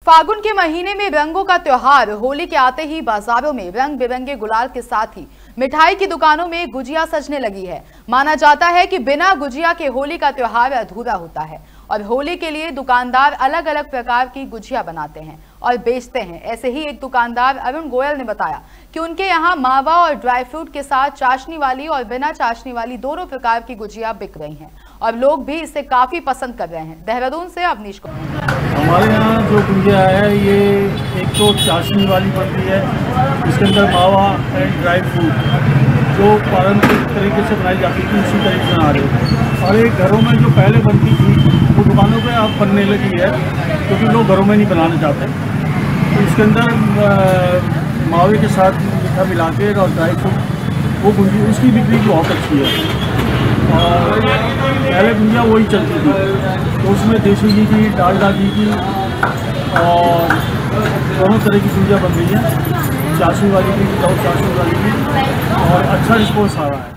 फागुन के महीने में रंगों का त्योहार होली के आते ही बाजारों में रंग बिरंगे गुलाल के साथ ही मिठाई की दुकानों में गुजिया सजने लगी है। माना जाता है कि बिना गुजिया के होली का त्योहार अधूरा होता है और होली के लिए दुकानदार अलग अलग प्रकार की गुजिया बनाते हैं और बेचते हैं। ऐसे ही एक दुकानदार अरुण गोयल ने बताया कि उनके यहाँ मावा और ड्राई फ्रूट के साथ चाशनी वाली और बिना चाशनी वाली दोनों प्रकार की गुजिया बिक रही हैं और लोग भी इसे काफी पसंद कर रहे हैं। देहरादून से अवनीश को हमारे यहाँ जो गुजिया है ये एक तो चाशनी वाली बनती है, इसके अंदर मावा एंड ड्राई फ्रूट जो पारंपरिक तरीके से बनाई जाती थी उसी तरीके से बना रहे हैं। और एक घरों में जो पहले बनती थी वो दुकानों पे अब बनने लगी है क्योंकि लोग घरों में नहीं बनाना चाहते। तो इसके अंदर मावे के साथ मीठा मिला के और ड्राई फ्रूट वो गुंजी उसकी बिक्री बहुत अच्छी है। और पहले गुंजिया वही चलती थी तो उसमें देसी घी की, डालडा घी की और दोनों तरह की गुंजिया बन रही है, चाशनी वाली भी, विदाउट चाशनी वाली भी, और अच्छा रिस्पॉन्स आ रहा है।